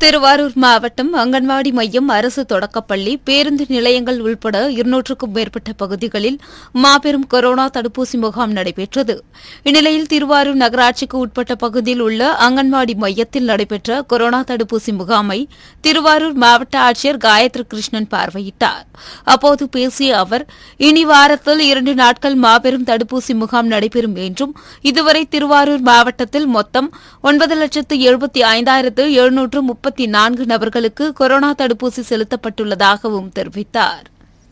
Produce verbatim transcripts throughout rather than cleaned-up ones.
திருவாரூர் மாவட்டம் அங்கன்வாடி மையம் அரசு தொடக்கப்பள்ளி பேருந்து நிலையங்கள் உள்பட இருநூற்றுக்கும் மேற்பட்ட பகுதிகளில் மாபெரும் கொரோனா தடுப்பூசி முகாம் நடைபெற்றது. இந்நிலையில் திருவாரூர் நகராட்சிக்கு உட்பட்ட பகுதியில் உள்ள அங்கன்வாடி மையத்தில் நடைபெற்ற கொரோனா தடுப்பூசி முகாமை திருவாரூர் மாவட்ட ஆட்சியர் காயத்ரி கிருஷ்ணன் பார்வையிட்டார். அப்போது பேசிய அவர், இனி வாரத்தில் இரண்டு நாட்கள் மாபெரும் தடுப்பூசி முகாம் நடைபெறும் என்றும், இதுவரை திருவாரூர் மாவட்டத்தில் மொத்தம் ஒன்பது லட்சத்து எழுபத்தி ஐந்தாயிரத்து எழுநூற்று முப்பத்தி நான்கு நபர்களுக்கு கொரோனா தடுப்பூசி செலுத்தப்பட்டுள்ளதாகவும் தெரிவித்தார்.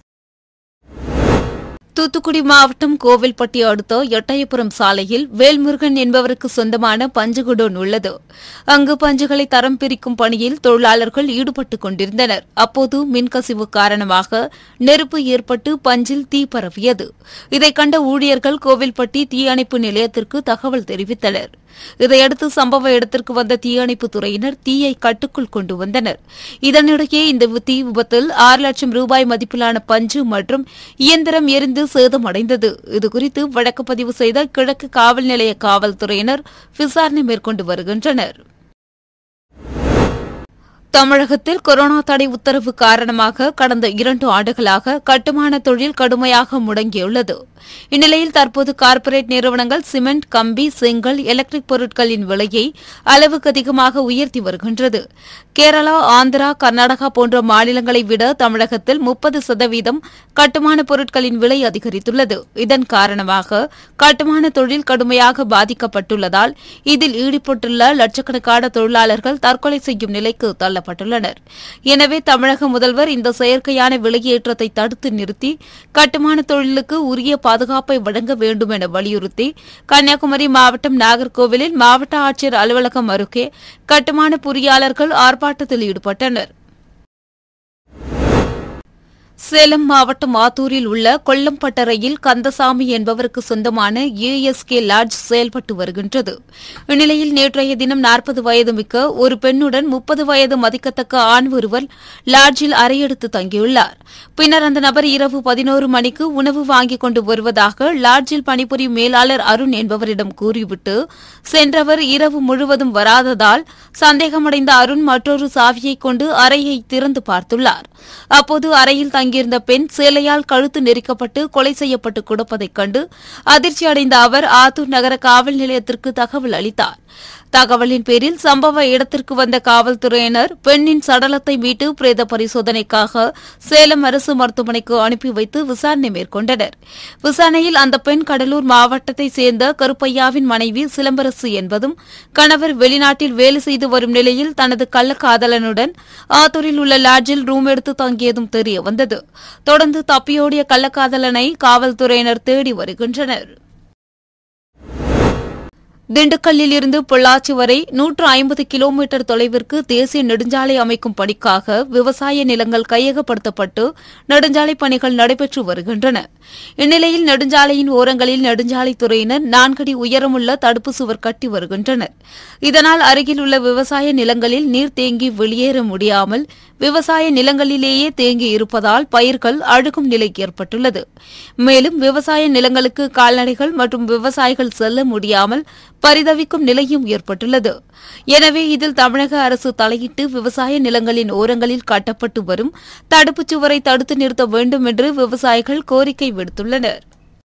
தூத்துக்குடி மாவட்டம் கோவில்பட்டி அடுத்த எட்டயபுரம் சாலையில் வேல்முருகன் என்பவருக்கு சொந்தமான பஞ்சு குடோன் உள்ளது. அங்கு பஞ்சுகளை தரம் பிரிக்கும் பணியில் தொழிலாளர்கள் ஈடுபட்டுக் கொண்டிருந்தனர். அப்போது மின்கசிவு காரணமாக நெருப்பு ஏற்பட்டு பஞ்சில் தீ பரவியது. இதைக் கண்ட ஊழியர்கள் கோவில்பட்டி தீயணைப்பு நிலையத்திற்கு தகவல் தெரிவித்தனர். இதையடுத்து சம்பவ இடத்திற்கு வந்த தீயணைப்புத் துறையினர் தீயை கட்டுக்குள் கொண்டு வந்தனர். இதனிடையே இந்த தீ விபத்தில் ஆறு லட்சம் ரூபாய் மதிப்பிலான பஞ்சு மற்றும் இயந்திரம் எரிந்து சேதமடைந்தது. இதுகுறித்து வழக்கு பதிவு செய்த கிழக்கு காவல் நிலைய காவல்துறையினர் விசாரணை மேற்கொண்டு வருகின்றனர். தமிழகத்தில் கொரோனா தடை உத்தரவு காரணமாக கடந்த இரண்டு ஆண்டுகளாக கட்டுமான தொழில் கடுமையாக முடங்கியுள்ளது. இந்நிலையில் தற்போது கார்ப்பரேட் நிறுவனங்கள் சிமெண்ட், கம்பி, செங்கல், எலக்ட்ரிக் பொருட்களின் விலையை அளவுக்கு அதிகமாக உயர்த்தி வருகின்றது. கேரளா, ஆந்திரா, கர்நாடகா போன்ற மாநிலங்களை விட தமிழகத்தில் முப்பது சதவீதம் கட்டுமான பொருட்களின் விலை அதிகரித்துள்ளது. இதன் காரணமாக கட்டுமான தொழில் கடுமையாக பாதிக்கப்பட்டுள்ளதால் இதில் ஈடுபட்டுள்ள லட்சக்கணக்கான தொழிலாளர்கள் தற்கொலை செய்யும் நிலைக்கு தள்ளப்பட்டுள்ளனர். எனவே தமிழக முதல்வர் இந்த செயற்கையான விலையேற்றத்தை தடுத்து நிறுத்தி கட்டுமான தொழிலுக்கு உரிய பாதுகாப்பை வழங்க வேண்டும் என வலியுறுத்தி கன்னியாகுமரி மாவட்டம் நாகர்கோவிலில் மாவட்ட ஆட்சியர் அலுவலகம் அருகே கட்டுமான பொறியாளர்கள் ஆர்ப்பாட்டத்தில் ஈடுபட்டனர். சேலம் மாவட்டம் ஆத்தூரில் உள்ள கொல்லம்பட்டறையில் கந்தசாமி என்பவருக்கு சொந்தமான ஏஎஸ்கே லாட்ஜ் செயல்பட்டு வருகின்றது. இந்நிலையில் நேற்றைய தினம் நாற்பது வயது மிக்க ஒரு பெண்ணுடன் முப்பது வயது மதிக்கத்தக்க ஆண் ஒருவர் லாட்ஜில் அறையெடுத்து தங்கியுள்ளார். பின்னர் அந்த நபர் இரவு பதினோரு மணிக்கு உணவு வாங்கிக் கொண்டு வருவதாக லாட்ஜில் பணிபுரியும் மேலாளர் அருண் என்பவரிடம் கூறிவிட்டு சென்றவர் இரவு முழுவதும் வராததால் சந்தேகமடைந்த அருண் மற்றொரு சாவியை கொண்டு அறையை திறந்து பார்த்துள்ளார். அப்போது அறையில் தங்கியிருந்த பெண் சேலையால் கழுத்து நெரிக்கப்பட்டு கொலை செய்யப்பட்டு கிடப்பதைக் கண்டு அதிர்ச்சியடைந்த அவர் ஆத்தூர் நகர காவல் நிலையத்திற்கு தகவல் அளித்தார். தகவலின் பேரில் சம்பவ இடத்திற்கு வந்த காவல்துறையினர் பெண்ணின் சடலத்தை மீட்டு பிரேத பரிசோதனைக்காக சேலம் அரசு மருத்துவமனைக்கு அனுப்பி வைத்து விசாரணை மேற்கொண்டனர். விசாரணையில் அந்த பெண் கடலூர் மாவட்டத்தைச் சேர்ந்த கருப்பையாவின் மனைவி சிலம்பரசு என்பதும் கணவர் வெளிநாட்டில் வேலை செய்து வரும் நிலையில் தனது கள்ளக்காதலனுடன் ஆத்தூரில் உள்ள லாட்ஜில் ரூம் எடுத்து தங்கியதும் தெரியவந்தது. தொடர்ந்து தப்பியோடிய கள்ளக்காதலனை காவல்துறையினர் தேடி வருகின்றனர். திண்டுக்கல்லில் இருந்து பொள்ளாச்சி வரை நூற்று ஐம்பது கிலோமீட்டர் தொலைவிற்கு தேசிய நெடுஞ்சாலை அமைக்கும் பணிக்காக விவசாய நிலங்கள் கையகப்படுத்தப்பட்டு நெடுஞ்சாலை பணிகள் நடைபெற்று வருகின்றன. இந்நிலையில் நெடுஞ்சாலையின் ஓரங்களில் நெடுஞ்சாலைத்துறையினர் நான்கடி உயரமுள்ள தடுப்பு சுவர் கட்டி வருகின்றனர். இதனால் அருகில் உள்ள விவசாய நிலங்களில் நீர் தேங்கி வெளியேற முடியாமல் விவசாய நிலங்களிலேயே தேங்கி இருப்பதால் பயிர்கள் அழுகும் நிலை ஏற்பட்டுள்ளது. மேலும் விவசாய நிலங்களுக்கு கால்நடைகள் மற்றும் விவசாயிகள் செல்ல முடியாமல் பரிதவிக்கும் நிலையும் ஏற்பட்டுள்ளது. எனவே இதில் தமிழக அரசு தலையிட்டு விவசாய நிலங்களின் ஓரங்களில் கட்டப்பட்டு வரும் தடுப்புச் சுவரை தடுத்து நிறுத்த வேண்டும் என்று விவசாயிகள் கோரிக்கை விடுத்துள்ளனர்.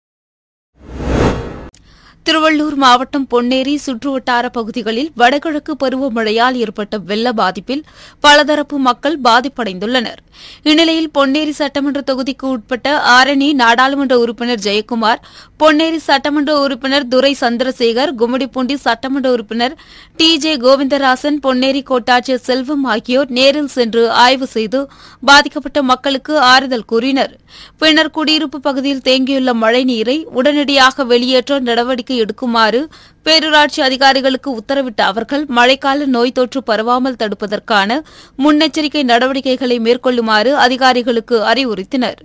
திருவள்ளூர் மாவட்டம் பொன்னேரி சுற்றுவட்டார பகுதிகளில் வடகிழக்கு பருவமழையால் ஏற்பட்ட வெள்ள பாதிப்பில் பலதரப்பு மக்கள் பாதிப்படைந்துள்ளனர். இந்நிலையில் பொன்னேரி சட்டமன்ற தொகுதிக்கு உட்பட்ட ஆரணி நாடாளுமன்ற உறுப்பினர் ஜெயக்குமார், பொன்னேரி சட்டமன்ற உறுப்பினர் துரை சந்திரசேகர், கும்மிடிப்பூண்டி சட்டமன்ற உறுப்பினர் டி ஜே கோவிந்தராசன், பொன்னேரி கோட்டாட்சியர் செல்வம் ஆகியோர் நேரில் சென்று ஆய்வு செய்து பாதிக்கப்பட்ட மக்களுக்கு ஆறுதல் கூறினர். பின்னர் குடியிருப்பு பகுதியில் தேங்கியுள்ள மழைநீரை உடனடியாக வெளியேற்ற நடவடிக்கை எடுக்குமாறு பேரூராட்சி அதிகாரிகளுக்கு உத்தரவிட்ட அவர்கள் மழைக்கால நோய் தொற்று பரவாமல் தடுப்பதற்கான முன்னெச்சரிக்கை நடவடிக்கைகளை மேற்கொள்ளுமாறு அதிகாரிகளுக்கு அறிவுறுத்தினர்.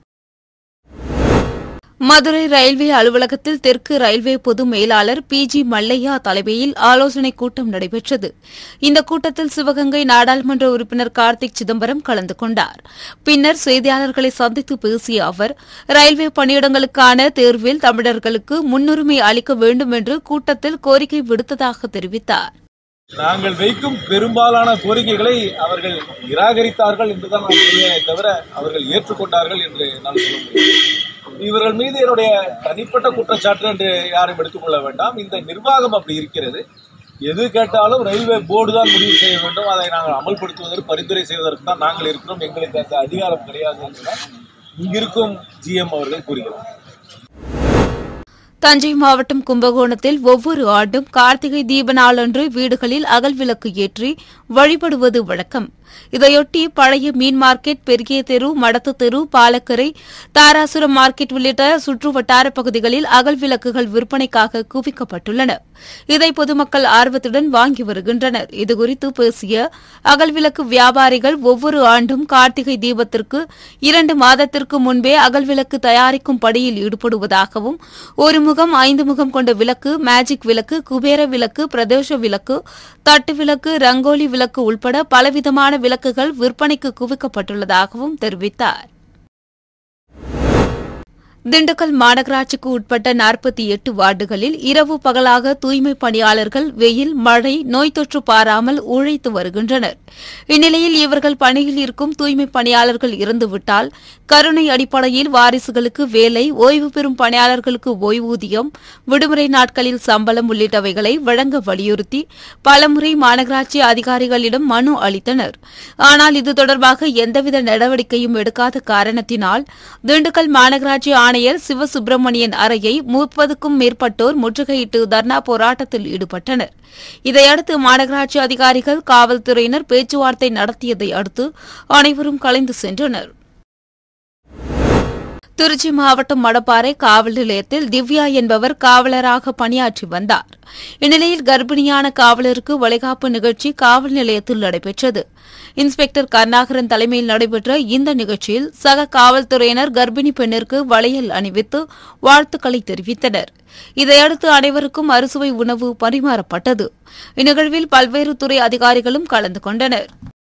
மதுரை ரயில்வே அலுவலகத்தில் தெற்கு ரயில்வே பொது மேலாளர் பி ஜி மல்லையா தலைமையில் ஆலோசனைக் கூட்டம் நடைபெற்றது. இந்த கூட்டத்தில் சிவகங்கை நாடாளுமன்ற உறுப்பினர் கார்த்திக் சிதம்பரம் கலந்து கொண்டார். பின்னர் செய்தியாளர்களை சந்தித்து பேசிய அவர், ரயில்வே பணியிடங்களுக்கான தேர்வில் தமிழர்களுக்கு முன்னுரிமை அளிக்க வேண்டும் என்று கூட்டத்தில் கோரிக்கை விடுத்ததாக தெரிவித்தார். நாங்கள் வைக்கும் பெரும்பாலான கோரிக்கைகளை அவர்கள் நிராகரித்தார்கள் என்றுதான் நான் சொல்வேனே தவிர அவர்கள் ஏற்றுக்கொண்டார்கள் என்று நான் சொல்ல முடியும். இவர்கள் மீது என்னுடைய தனிப்பட்ட குற்றச்சாட்டு என்று யாரும் எடுத்துக்கொள்ள வேண்டாம். இந்த நிர்வாகம் அப்படி இருக்கிறது. எது கேட்டாலும் ரயில்வே போர்டு தான் முடிவு செய்ய வேண்டும். அதை நாங்கள் அமல்படுத்துவதற்கு பரிந்துரை செய்வதற்கு தான் நாங்கள் இருக்கிறோம். எங்களுக்கு அந்த அதிகாரம் கிடையாது என்றுதான் இங்கிருக்கும் ஜிஎம் அவர்கள் கூறுகிறார். தஞ்சை மாவட்டம் கும்பகோணத்தில் ஒவ்வொரு ஆண்டும் கார்த்திகை தீப நாளன்று வீடுகளில் அகல் விளக்கு ஏற்றி வழிபடுவது வழக்கம். இதையொட்டி பழைய மீன் மார்க்கெட், பெரிய தெரு, மடத்து தெரு, பாலக்கரை, தாராசுரம் மார்க்கெட் உள்ளிட்ட சுற்று வட்டார பகுதிகளில் அகல் விளக்குகள் விற்பனைக்காக குவிக்கப்பட்டுள்ளன. இதை பொதுமக்கள் ஆர்வத்துடன் வாங்கி வருகின்றனர். இதுகுறித்து பேசிய அகல் விளக்கு வியாபாரிகள், ஒவ்வொரு ஆண்டும் கார்த்திகை தீபத்திற்கு இரண்டு மாதத்திற்கு முன்பே அகல் விளக்கு தயாரிக்கும் பணியில் ஈடுபடுவதாகவும், ஒரு முகம் ஐந்து முகம் கொண்ட விளக்கு, மேஜிக் விளக்கு, குபேர விளக்கு, பிரதோஷ விளக்கு, தட்டு விளக்கு, ரங்கோலி விளக்கு உள்பட பலவிதமான விளக்குகள் விற்பனைக்கு குவிக்கப்பட்டுள்ளதாகவும் தெரிவித்தார். திண்டுக்கல் மாநகராட்சிக்கு உட்பட்ட நாற்பத்தி எட்டு வார்டுகளில் இரவு பகலாக தூய்மைப் பணியாளர்கள் வெயில், மழை, நோய் தொற்று பாராமல் உழைத்து வருகின்றனர். இந்நிலையில் இவர்கள் பணியில் இருக்கும் தூய்மைப் பணியாளர்கள் இறந்துவிட்டால் கருணை அடிப்படையில் வாரிசுகளுக்கு வேலை, ஓய்வு பெறும் பணியாளர்களுக்கு ஓய்வூதியம், விடுமுறை நாட்களில் சம்பளம் உள்ளிட்டவைகளை வழங்க வலியுறுத்தி பலமுறை மாநகராட்சி அதிகாரிகளிடம் மனு அளித்தனர். ஆனால் இது தொடர்பாக எந்தவித நடவடிக்கையும் எடுக்காத காரணத்தினால் திண்டுக்கல் மாநகராட்சி ஆணையர் சிவசுப்பிரமணியன் அறையை முப்பதுக்கும் மேற்பட்டோர் முற்றுகையிட்டு தர்ணா போராட்டத்தில் ஈடுபட்டனர். இதையடுத்து மாநகராட்சி அதிகாரிகள், காவல்துறையினர் பேச்சுவார்த்தை நடத்தியதை அடுத்து அனைவரும் கலைந்து சென்றனர். திருச்சி மாவட்டம் மடப்பாறை காவல் நிலையத்தில் திவ்யா என்பவர் காவலராக பணியாற்றி வந்தார். இந்நிலையில் கர்ப்பிணியான காவலருக்கு வளைகாப்பு நிகழ்ச்சி காவல் நிலையத்தில் நடைபெற்றது. இன்ஸ்பெக்டர் கருணாகரன் தலைமையில் நடைபெற்ற இந்த நிகழ்ச்சியில் சக காவல்துறையினர் கர்ப்பிணி பெண்ணிற்கு வளையல் அணிவித்து வாழ்த்துக்களை தெரிவித்தனர். இதையடுத்து அனைவருக்கும் அறுசுவை உணவு பரிமாறப்பட்டது. இந்நிகழ்வில் பல்வேறு துறை அதிகாரிகளும் கலந்து கொண்டனர்.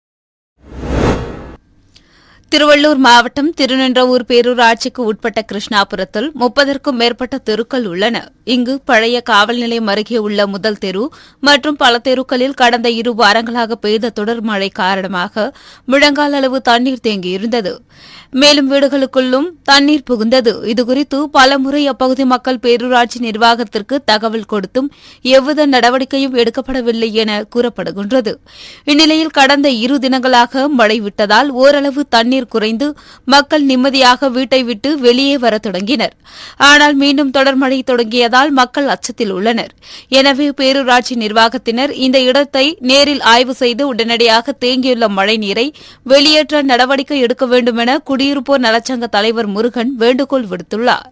திருவள்ளூர் மாவட்டம் திருநின்றவூர் பேரூராட்சிக்கு உட்பட்ட கிருஷ்ணாபுரத்தில் முப்பதற்கும் மேற்பட்ட தெருக்கள் உள்ளன. இங்கு பழைய காவல் நிலையம் அருகே உள்ள முதல் தெரு மற்றும் பல தெருக்களில் கடந்த இரு வாரங்களாக பெய்த தொடர் மழை காரணமாக முழங்கால் அளவு தண்ணீர் தேங்கியிருந்தது. மேலும் வீடுகளுக்குள்ளும் தண்ணீர் புகுந்தது. இதுகுறித்து பலமுறை அப்பகுதி மக்கள் பேரூராட்சி நிர்வாகத்திற்கு தகவல் கொடுத்தும் எவ்வித நடவடிக்கையும் எடுக்கப்படவில்லை என கூறப்படுகின்றது. இந்நிலையில் கடந்த இரு தினங்களாக மழை விட்டதால் ஓரளவு தண்ணீர் குறைந்து மக்கள் நிம்மதியாக வீட்டை விட்டு வெளியே வர தொடங்கினர். ஆனால் மீண்டும் தொடர் மழை தொடங்கியதால் மக்கள் அச்சத்தில் உள்ளனர். எனவே பேரூராட்சி நிர்வாகத்தினர் இந்த இடத்தை நேரில் ஆய்வு செய்து உடனடியாக தேங்கியுள்ள மழைநீரை வெளியேற்ற நடவடிக்கை எடுக்க வேண்டும் என குடியிருப்போர் நலச்சங்க தலைவர் முருகன் வேண்டுகோள் விடுத்துள்ளார்.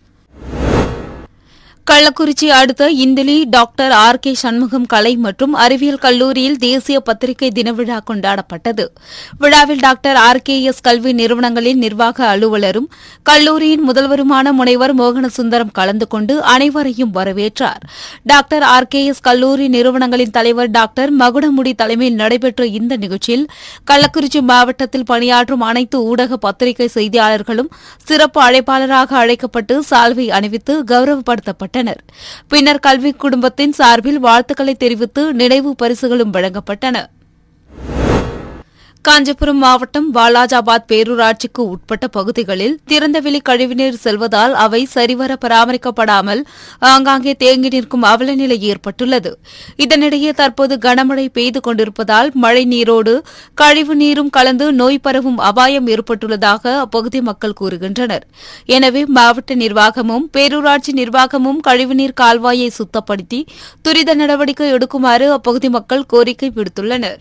கள்ளக்குறிச்சி அடுத்த Indili doctor R K Shanmugam கலை மற்றும் அறிவியல் கல்லூரியில் தேசிய பத்திரிகை தின விழா கொண்டாடப்பட்டது. விழாவில் டாக்டர் ஆர் கே எஸ் கல்வி நிறுவனங்களின் நிர்வாக அலுவலரும் கல்லூரியின் முதல்வருமான முனைவர் மோகனசுந்தரம் கலந்து கொண்டு அனைவரையும் வரவேற்றார். டாக்டர் ஆர் கே எஸ் கல்லூரி நிறுவனங்களின் தலைவர் டாக்டர் மகுடமுடி தலைமையில் நடைபெற்ற இந்த நிகழ்ச்சியில் கள்ளக்குறிச்சி மாவட்டத்தில் பணியாற்றும் அனைத்து ஊடக பத்திரிகை செய்தியாளர்களும் சிறப்பு அழைப்பாளராக அழைக்கப்பட்டு சால்வை அணிவித்து கௌரவப்படுத்தப்பட்டனர். பின்னர் கல்வி குடும்பத்தின் சார்பில் வாழ்த்துக்களை தெரிவித்து நினைவு பரிசுகளும் வழங்கப்பட்டன. காஞ்சிபுரம் மாவட்டம் வாலாஜாபாத் பேரூராட்சிக்கு உட்பட்ட பகுதிகளில் திறந்தவெளி கழிவுநீர் செல்வதால் அவை சரிவர பராமரிக்கப்படாமல் ஆங்காங்கே தேங்கி நிற்கும் அவலநிலை ஏற்பட்டுள்ளது. இதனிடையே தற்போது கனமழை பெய்து கொண்டிருப்பதால் மழை நீரோடு கழிவு நீரும் கலந்து நோய் பரவும் அபாயம் ஏற்பட்டுள்ளதாக அப்பகுதி மக்கள் கூறுகின்றனர். எனவே மாவட்ட நிர்வாகமும் பேரூராட்சி நிர்வாகமும் கழிவுநீர் கால்வாயை சுத்தப்படுத்தி துரித நடவடிக்கை எடுக்குமாறு அப்பகுதி மக்கள் கோரிக்கை விடுத்துள்ளனா்.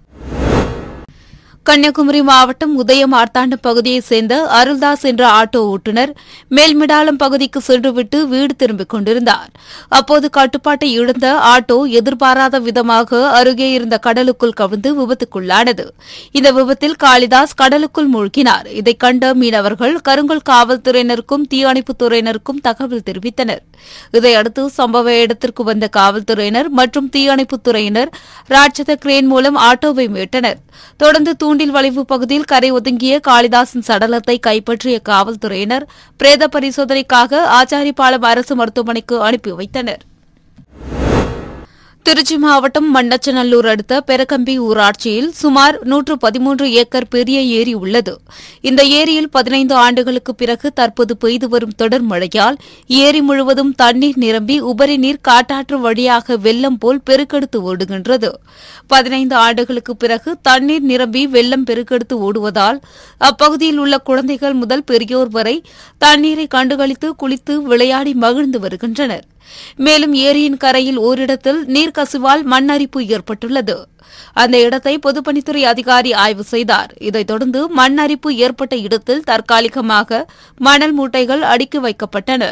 கன்னியாகுமரி மாவட்டம் உதயம் ஆர்த்தாண்டம் பகுதியைச் சேர்ந்த அருள்தாஸ் என்ற ஆட்டோ ஓட்டுநர் மேல்மிடாலம் பகுதிக்கு சென்றுவிட்டு வீடு திரும்பிக் கொண்டிருந்தார். அப்போது கட்டுப்பாட்டை இழந்த ஆட்டோ எதிர்பாராத விதமாக அருகே இருந்த கடலுக்குள் கவிழ்ந்து விபத்துக்குள்ளானது. இந்த விபத்தில் காளிதாஸ் கடலுக்குள் மூழ்கினார். இதைக் கண்ட மீனவர்கள் கருங்கல் காவல்துறையினருக்கும் தீயணைப்புத் துறையினருக்கும் தகவல் தெரிவித்தனர். இதையடுத்து சம்பவ இடத்திற்கு வந்த காவல்துறையினர் மற்றும் தீயணைப்புத் துறையினர் ராட்சத கிரேன் மூலம் ஆட்டோவை மீட்டனர். தொடர்ந்து தூண்டில் வளைவு பகுதியில் கரை ஒதுங்கிய காளிதாசின் சடலத்தை கைப்பற்றிய காவல்துறையினர் பிரேத பரிசோதனைக்காக ஆச்சாரிபாளையம் அரசு மருத்துவமனைக்கு அனுப்பி வைத்தனர். திருச்சி மாவட்டம் மண்ணச்சநல்லூர் அடுத்த பெரக்கம்பி ஊராட்சியில் சுமார் நூற்று பதிமூன்று ஏக்கர் பெரிய ஏரி உள்ளது. இந்த ஏரியில் பதினைந்து ஆண்டுகளுக்கு பிறகு தற்போது பெய்து வரும் தொடர் மழையால் ஏரி முழுவதும் தண்ணீர் நிரம்பி உபரி நீர் காட்டாற்று வழியாக வெள்ளம் போல் பெருக்கெடுத்து ஓடுகின்றது. பதினைந்து ஆண்டுகளுக்கு பிறகு தண்ணீர் நிரம்பி வெள்ளம் பெருக்கெடுத்து ஓடுவதால் அப்பகுதியில் உள்ள குழந்தைகள் முதல் பெரியோர் வரை தண்ணீரை கண்டுகளித்து குளித்து விளையாடி மகிழ்ந்து வருகின்றனர். மேலும் ஏரியின் கரையில் ஓரிடத்தில் நீர்க்கசிவால் மண் அரிப்பு ஏற்பட்டுள்ளது. அந்த இடத்தை பொதுப்பணித்துறை அதிகாரி ஆய்வு செய்தார். இதைத் தொடர்ந்து மண் அரிப்பு ஏற்பட்ட இடத்தில் தற்காலிகமாக மணல் மூட்டைகள் அடுக்கி வைக்கப்பட்டன.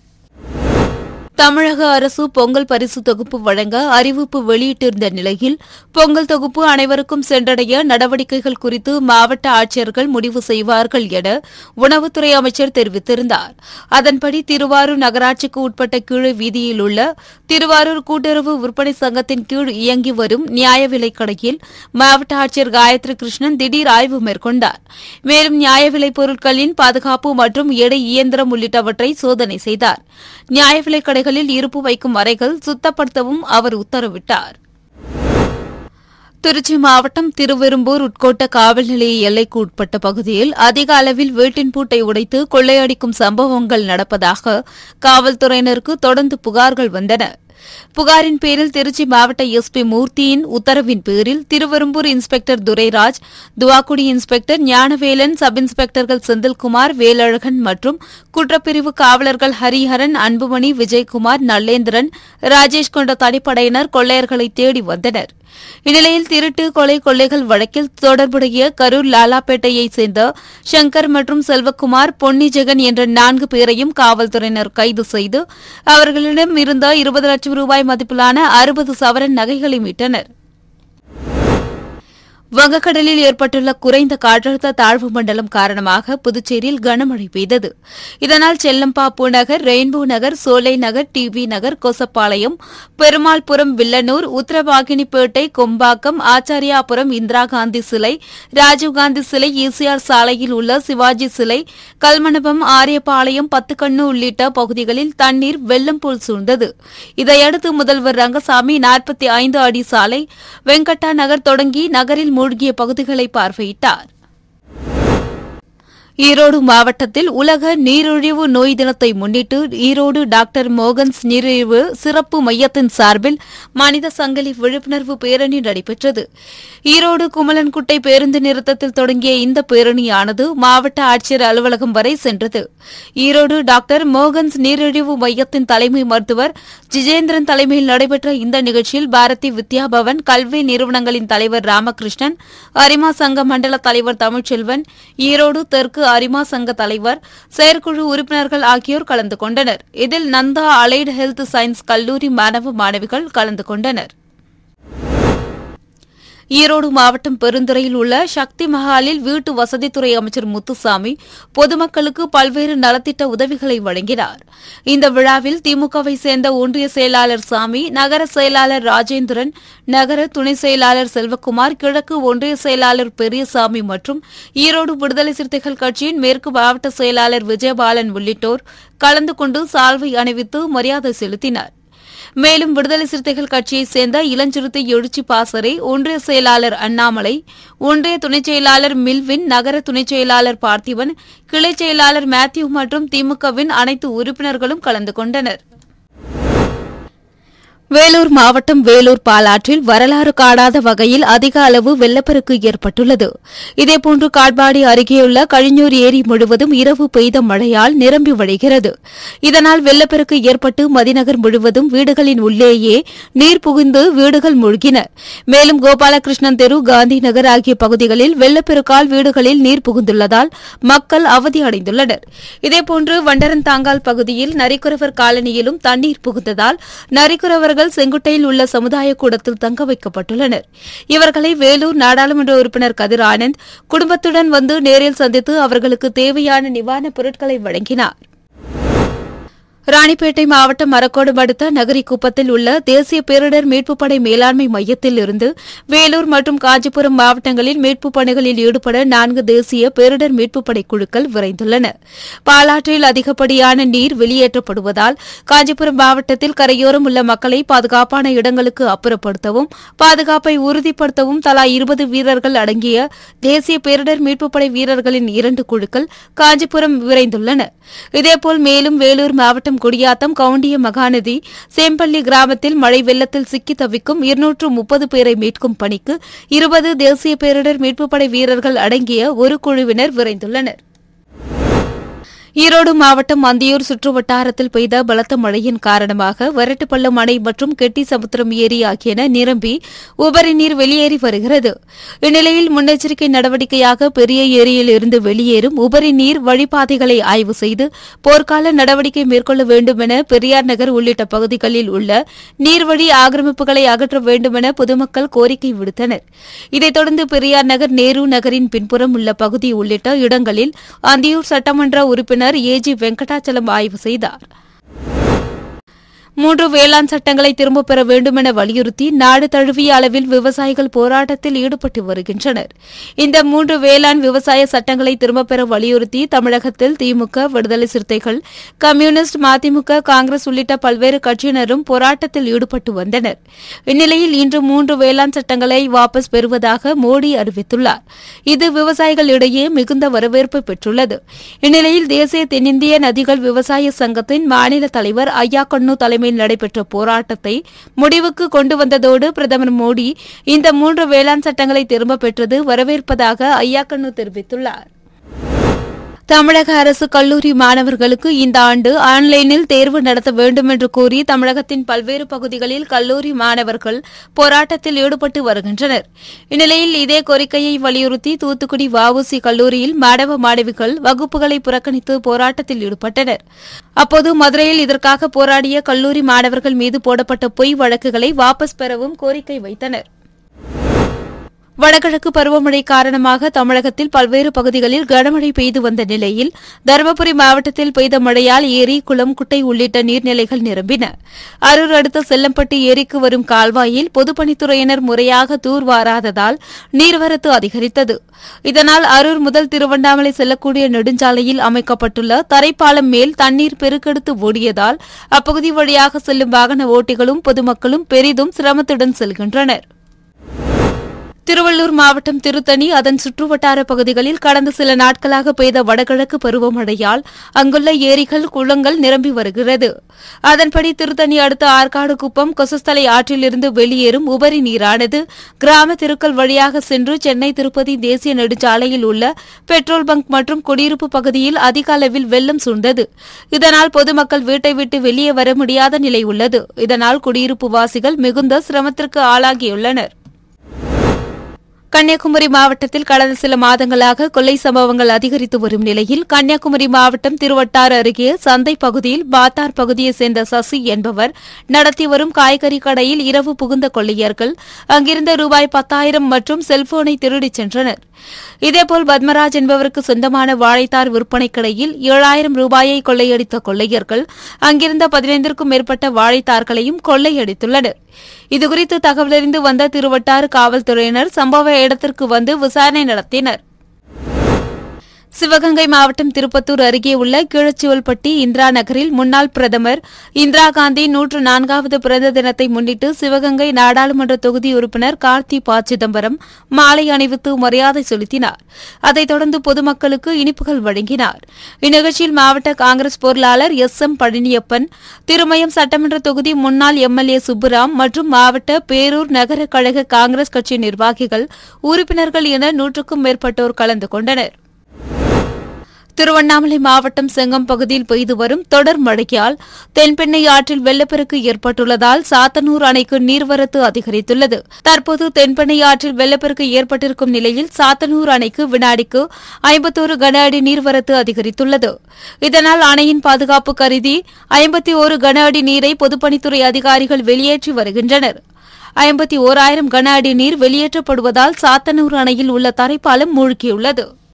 தமிழக அரசு பொங்கல் பரிசு தொகுப்பு வழங்க அறிவிப்பு வெளியிட்டிருந்த நிலையில் பொங்கல் தொகுப்பு அனைவருக்கும் சென்றடைய நடவடிக்கைகள் குறித்து மாவட்ட ஆட்சியர்கள் முடிவு செய்வார்கள் என உணவுத்துறை அமைச்சர் தெரிவித்திருந்தார். அதன்படி திருவாரூர் நகராட்சிக்கு உட்பட்ட கீழ வீதியில் உள்ள திருவாரூர் கூட்டுறவு விற்பனை சங்கத்தின் கீழ் இயங்கி வரும் நியாய விலைக் கடையில் மாவட்ட ஆட்சியர் காயத்ரி கிருஷ்ணன் திடீர் ஆய்வு மேற்கொண்டார். மேலும் நியாய விலைப் பொருட்களின் பாதுகாப்பு மற்றும் எடை இயந்திரம் உள்ளிட்டவற்றை சோதனை செய்தார். நியாய விலைக் கடைகளில் இருப்பு வைக்கும் அறைகள் சுத்தப்படுத்தவும் அவர் உத்தரவிட்டார். திருச்சி மாவட்டம் திருவெரும்பூர் உட்கோட்ட காவல் நிலைய எல்லைக்கு உட்பட்ட பகுதியில் அதிக அளவில் வீட்டின் பூட்டை உடைத்து கொள்ளையடிக்கும் சம்பவங்கள் நடப்பதாக காவல்துறையினருக்கு தொடர்ந்து புகார்கள் வந்தன. புகாரின் பேரில் திருச்சி மாவட்ட எஸ்பி மூர்த்தியின் உத்தரவின் பேரில் Thiruverumbur inspector Durairaj, Thuvakudi inspector Gnanavelan, sub இன்ஸ்பெக்டர்கள் செந்தில்குமார், வேலழகன் மற்றும் குற்றப்பிரிவு காவலர்கள் ஹரிஹரன், அன்புமணி, விஜயகுமார், நல்லேந்திரன், ராஜேஷ் கொண்ட தனிப்படையினர் கொள்ளையர்களை தேடி வந்தனர். இந்நிலையில் திருட்டு கொலை கொள்ளைகள் வழக்கில் தொடர்புடைய கரூர் லாலாப்பேட்டையைச் சேர்ந்த சங்கர் மற்றும் செல்வக்குமார், பொன்னி ஜெகன் என்ற நான்கு பேரையும் காவல்துறையினர் கைது செய்து அவர்களிடம் இருந்த இருபது லட்சம் ரூபாய் மதிப்பிலான அறுபது சவரன் நகைகளை மீட்டனர். வங்கக்கடலில் ஏற்பட்டுள்ள குறைந்த காற்றழுத்த தாழ்வு மண்டலம் காரணமாக புதுச்சேரியில் கனமழை பெய்தது. இதனால் செல்லம்பாப்பு நகர், ரெயின்போ நகர், சோலை நகர், டிவி நகர், கொசப்பாளையம், பெருமாள்புரம், வில்லனூர், உத்தரவாகினிப்பேட்டை, கொம்பாக்கம், ஆச்சாரியாபுரம், இந்திரா காந்தி சிலை, ராஜீவ்காந்தி சிலை, ஈசிஆர் சாலையில் உள்ள சிவாஜி சிலை, கல்மண்டபம், ஆரியபாளையம், பத்துக்கண்ணு உள்ளிட்ட பகுதிகளில் தண்ணீர் வெள்ளம் போல் சூழ்ந்தது. இதையடுத்து முதல்வர் ரங்கசாமி நாற்பத்தி ஐந்து அடி சாலை, வெங்கட்டா நகர் தொடங்கி நகரில் மூழ்கிய பகுதிகளை பார்வையிட்டார். ஈரோடு மாவட்டத்தில் உலக நீரிழிவு நோய் தினத்தை முன்னிட்டு ஈரோடு டாக்டர் மோகன்ஸ் நீரிழிவு சிறப்பு மையத்தின் சார்பில் மனித சங்கிலி விழிப்புணர்வு பேரணி நடைபெற்றது. ஈரோடு குமலன்குட்டை பேருந்து நிறுத்தத்தில் தொடங்கிய இந்த பேரணியானது மாவட்ட ஆட்சியர் அலுவலகம் வரை சென்றது. ஈரோடு டாக்டர் மோகன்ஸ் நீரிழிவு மையத்தின் தலைமை மருத்துவர் ஜிஜேந்திரன் தலைமையில் நடைபெற்ற இந்த நிகழ்ச்சியில் பாரதி வித்யா பவன், கல்வி நிறுவனங்களின் தலைவர் ராமகிருஷ்ணன், அரிமா சங்க மண்டல தலைவர் தமிழ்ச்செல்வன், ஈரோடு தெற்கு அரிமா சங்க தலைவர், செயற்குழு உறுப்பினர்கள் ஆகியோர் கலந்து கொண்டனர். இதில் நந்தா அலைடு ஹெல்த் சயின்ஸ் கல்லூரி மாணவ மாணவிகள் கலந்து கொண்டனர். ஈரோடு மாவட்டம் பெருந்துறையில் உள்ள சக்தி மஹாலில் வீட்டு வசதித்துறை அமைச்சர் முத்துசாமி பொதுமக்களுக்கு பல்வேறு நலத்திட்ட உதவிகளை வழங்கினார். இந்த விழாவில் திமுகவை சேர்ந்த ஒன்றிய செயலாளர் சாமி, நகர செயலாளர் ராஜேந்திரன், நகர துணை செயலாளர் செல்வக்குமார், கிழக்கு ஒன்றிய செயலாளர் பெரியசாமி மற்றும் ஈரோடு விடுதலை சிறுத்தைகள் கட்சியின் மேற்கு மாவட்ட செயலாளர் விஜயபாலன் உள்ளிட்டோர் கலந்து கொண்டு சால்வை அணிவித்து மரியாதை செலுத்தினர். மேலும் விடுதலை சிறுத்தைகள் கட்சியைச் சேர்ந்த இளஞ்சிறுத்தை எழுச்சி பாசறை, ஒன்றிய செயலாளர் அண்ணாமலை, ஒன்றிய துணைச் செயலாளர் மில்வின், நகர துணைச் செயலாளர் பார்த்திபன், கிளைச் செயலாளர் மேத்யூ மற்றும் திமுகவின் அனைத்து உறுப்பினர்களும் கலந்து கொண்டனர். வேலூர் மாவட்டம் வேலூர் பாலாற்றில் வரலாறு காணாத வகையில் அதிக அளவு வெள்ளப்பெருக்கு ஏற்பட்டுள்ளது. இதேபோன்று காட்பாடி அருகேயுள்ள கழிஞ்சூர் ஏரி முழுவதும் இரவு பெய்த மழையால் நிரம்பி வழிகிறது. இதனால் வெள்ளப்பெருக்கு ஏற்பட்டு மதிநகர் முழுவதும் வீடுகளின் உள்ளேயே நீர் புகுந்து வீடுகள் மூழ்கின. மேலும் கோபாலகிருஷ்ணன் தெரு, காந்தி நகர் ஆகிய பகுதிகளில் வெள்ளப்பெருக்கால் வீடுகளில் நீர் புகுந்துள்ளதால் மக்கள் அவதி அடைந்துள்ளனர். இதேபோன்று வண்டரந்தாங்கால் பகுதியில் நரிக்குறவர் காலனியிலும் தண்ணீர் புகுந்ததால் நரிக்குறவர்கள் செங்குட்டையில் உள்ள சமுதாய கூடத்தில் தங்க வைக்கப்பட்டுள்ளனர். இவர்களை வேலூர் நாடாளுமன்ற உறுப்பினர் கதிர் ஆனந்த் குடும்பத்துடன் வந்து நேரில் சந்தித்து அவர்களுக்கு தேவையான நிவாரணப் பொருட்களை வழங்கினார். ராணிப்பேட்டை மாவட்டம் மரக்கோடு அடுத்த நகரிக்குப்பத்தில் உள்ள தேசிய பேரிடர் மீட்புப் படை மேலாண்மை மையத்தில் இருந்து வேலூர் மற்றும் காஞ்சிபுரம் மாவட்டங்களில் மீட்புப் பணிகளில் ஈடுபட நான்கு தேசிய பேரிடர் மீட்புப் படை குழுக்கள் விரைந்துள்ளன. பாலாற்றில் அதிகப்படியான நீர் வெளியேற்றப்படுவதால் காஞ்சிபுரம் மாவட்டத்தில் கரையோரம் உள்ள மக்களை பாதுகாப்பான இடங்களுக்கு அப்புறப்படுத்தவும் பாதுகாப்பை உறுதிப்படுத்தவும் தலா இருபது வீரர்கள் அடங்கிய தேசிய பேரிடர் மீட்புப் படை வீரர்களின் இரண்டு குழுக்கள் காஞ்சிபுரம் விரைந்துள்ளன. இதேபோல் மேலும் வேலூர் மாவட்டம் குடியாத்தம் கவுண்டிய மகாநதி சேம்பள்ளி கிராமத்தில் மழை வெள்ளத்தில் சிக்கி தவிக்கும் இருநூற்று முப்பது பேரை மீட்கும் பணிக்கு இருபது தேசிய பேரிடர் மீட்புப் படை வீரர்கள் அடங்கிய ஒரு குழுவினர் விரைந்துள்ளனர். ஈரோடு மாவட்டம் அந்தியூர் சுற்றுவட்டாரத்தில் பெய்த பலத்த மழையின் காரணமாக வரட்டுப்பள்ளம் அணை மற்றும் கெட்டி சமுத்திரம் ஏரி ஆகியன நிரம்பி உபரி நீர் வெளியேறி வருகிறது. இந்நிலையில் முன்னெச்சரிக்கை நடவடிக்கையாக பெரிய ஏரியில் இருந்து வெளியேறும் உபரி நீர் வழிபாதைகளை ஆய்வு செய்து போர்க்கால நடவடிக்கை மேற்கொள்ள வேண்டும் என பெரியார் நகர் உள்ளிட்ட பகுதிகளில் உள்ள நீர்வழி ஆக்கிரமிப்புகளை அகற்ற வேண்டும் என பொதுமக்கள் கோரிக்கை விடுத்தனர். இதைத் தொடர்ந்து பெரியார் நகர் நேரு நகரின் பின்புறம் உள்ள பகுதி உள்ளிட்ட இடங்களில் அந்தியூர் சட்டமன்ற உறுப்பினர் ஏஜி வெங்கடாச்சலம் ஆய்வு செய்தார். மூன்று வேளாண் சட்டங்களை திரும்பப் பெற வேண்டும் என வலியுறுத்தி நாடு தழுவிய அளவில் விவசாயிகள் போராட்டத்தில் ஈடுபட்டு வருகின்றனர். இந்த மூன்று வேளாண் விவசாய சட்டங்களை திரும்பப் பெற வலியுறுத்தி தமிழகத்தில் திமுக, விடுதலை சிறுத்தைகள், கம்யூனிஸ்ட், மதிமுக, காங்கிரஸ் உள்ளிட்ட பல்வேறு கட்சியினரும் போராட்டத்தில் ஈடுபட்டு வந்தனர். இந்நிலையில் இன்று மூன்று வேளாண் சட்டங்களை வாபஸ் பெறுவதாக மோடி அறிவித்துள்ளார். இது விவசாயிகளிடையே மிகுந்த வரவேற்பை பெற்றுள்ளது. இந்நிலையில் தேசிய தென்னிந்திய நதிகள் விவசாய சங்கத்தின் மாநில தலைவர் ஐயாக்கண்ணு தலைமை நடைபெற்ற போராட்டத்தை முடிவுக்கு கொண்டு வந்ததோடு பிரதமர் மோடி இந்த மூன்று வேளாண் சட்டங்களை திரும்பப் பெற்றது வரவேற்பதாக ஐயாக்கண்ணு தெரிவித்துள்ளார். தமிழக அரசு கல்லூரி மாணவர்களுக்கு இந்த ஆண்டு ஆன்லைனில் தேர்வு நடத்த வேண்டும் என்று கூறி தமிழகத்தின் பல்வேறு பகுதிகளில் கல்லூரி மாணவர்கள் போராட்டத்தில் ஈடுபட்டு வருகின்றனர். இந்நிலையில் இதே கோரிக்கையை வலியுறுத்தி தூத்துக்குடி வஉசி கல்லூரியில் மாணவ மாணவிகள் வகுப்புகளை புறக்கணித்து போராட்டத்தில் ஈடுபட்டனர். அப்போது மதுரையில் இதற்காக போராடிய கல்லூரி மாணவர்கள் மீது போடப்பட்ட பொய் வழக்குகளை வாபஸ் பெறவும் கோரிக்கை வைத்தனர். வடகிழக்கு பருவமழை காரணமாக தமிழகத்தில் பல்வேறு பகுதிகளில் கனமழை பெய்து வந்த நிலையில் தருமபுரி மாவட்டத்தில் பெய்த மழையால் ஏரி, குளம், குட்டை உள்ளிட்ட நீர்நிலைகள் நிரம்பின. அரூர் அடுத்த செல்லம்பட்டி ஏரிக்கு வரும் கால்வாயில் பொதுப்பணித்துறையினர் முறையாக தூர்வாராததால் நீர்வரத்து அதிகரித்தது. இதனால் அரூர் முதல் திருவண்ணாமலை செல்லக்கூடிய நெடுஞ்சாலையில் அமைக்கப்பட்டுள்ள தரைப்பாலம் மேல் தண்ணீர் பெருக்கெடுத்து ஓடியதால் அப்பகுதி வழியாக செல்லும் வாகன ஓட்டிகளும் பொதுமக்களும் பெரிதும் சிரமத்துடன் செல்கின்றனர். திருவள்ளூர் மாவட்டம் திருத்தணி அதன் சுற்றுவட்டார பகுதிகளில் கடந்த சில நாட்களாக பெய்த வடகிழக்கு பருவமழையால் அங்குள்ள ஏரிகள், குளங்கள் நிரம்பி வருகிறது. அதன்படி திருத்தணி அடுத்த ஆற்காடு குப்பம் கொசஸ்தலை ஆற்றிலிருந்து வெளியேறும் உபரி நீரானது கிராம தெருக்கள் வழியாக சென்று சென்னை திருப்பதி தேசிய நெடுஞ்சாலையில் உள்ள பெட்ரோல் பங்க் மற்றும் குடியிருப்பு பகுதியில் அதிக அளவில் வெள்ளம் சூழ்ந்தது. இதனால் பொதுமக்கள் வீட்டை விட்டு வெளியே வர முடியாத நிலை உள்ளது. இதனால் குடியிருப்பு வாசிகள் மிகுந்த சிரமத்திற்கு ஆளாகியுள்ளனர். கன்னியாகுமரி மாவட்டத்தில் கடந்த சில மாதங்களாக கொள்ளை சம்பவங்கள் அதிகரித்து வரும் நிலையில் கன்னியாகுமரி மாவட்டம் திருவட்டாறு அருகே சந்தை பகுதியில் பாத்தார் பகுதியைச் சேர்ந்த சசி என்பவர் நடத்தி வரும் காய்கறி கடையில் இரவு புகுந்த கொள்ளையர்கள் அங்கிருந்த ரூபாய் பத்தாயிரம் மற்றும் செல்போனை திருடிச் சென்றனர். இதேபோல் பத்மராஜ் என்பவருக்கு சொந்தமான வாழைத்தார் விற்பனை கடையில் ஏழாயிரம் ரூபாயை கொள்ளையடித்த கொள்ளையர்கள் அங்கிருந்த பதினைந்திற்கும் மேற்பட்ட வாழைத்தார்களையும் கொள்ளையடித்துள்ளனர். இதுகுறித்து தகவலறிந்து வந்த திருவட்டாறு காவல்துறையினர் சம்பவ இடத்திற்கு வந்து விசாரணை நடத்தினர். சிவகங்கை மாவட்டம் திருப்பத்தூர் அருகே உள்ள கீழச்சிவல்பட்டி இந்திரா நகரில் முன்னாள் பிரதமர் இந்திரா காந்தி நூற்று நான்காவது பிறந்த தினத்தை முன்னிட்டு சிவகங்கை நாடாளுமன்ற தொகுதி உறுப்பினர் கார்த்தி ப சிதம்பரம் மாலை அணிவித்து மரியாதை செலுத்தினார். அதைத் தொடர்ந்து பொதுமக்களுக்கு இனிப்புகள் வழங்கினார். இந்நிகழ்ச்சியில் மாவட்ட காங்கிரஸ் பொருளாளர் எஸ் எம் பழனியப்பன், திருமயம் சட்டமன்ற தொகுதி முன்னாள் எம்எல்ஏ சுப்புராம் மற்றும் மாவட்ட பேரூர் நகர கழக காங்கிரஸ் கட்சி நிர்வாகிகள், உறுப்பினர்கள் என நூற்றுக்கும் மேற்பட்டோர் கலந்து கொண்டனர். திருவண்ணாமலை மாவட்டம் செங்கம் பகுதியில் பெய்து வரும் தொடர் மழையால் தென்பெண்ணை ஆற்றில் வெள்ளப்பெருக்கு ஏற்பட்டுள்ளதால் சாத்தனூர் அணைக்கு நீர்வரத்து அதிகரித்துள்ளது. தற்போது தென்பெண்ணை ஆற்றில் வெள்ளப்பெருக்கு ஏற்பட்டிருக்கும் நிலையில் சாத்தனூர் அணைக்கு வினாடிக்கு ஐம்பத்தோரு கன அடி நீர்வரத்து அதிகரித்துள்ளது. இதனால் அணையின் பாதுகாப்பு கருதி ஐம்பத்தி ஒரு கன அடி நீரை பொதுப்பணித்துறை அதிகாரிகள் வெளியேற்றி வருகின்றனர். ஐம்பத்தி ஓராயிரம் கன அடி நீர் வெளியேற்றப்படுவதால் சாத்தனூர் அணையில் உள்ள தரைப்பாலம் மூழ்கியுள்ளது.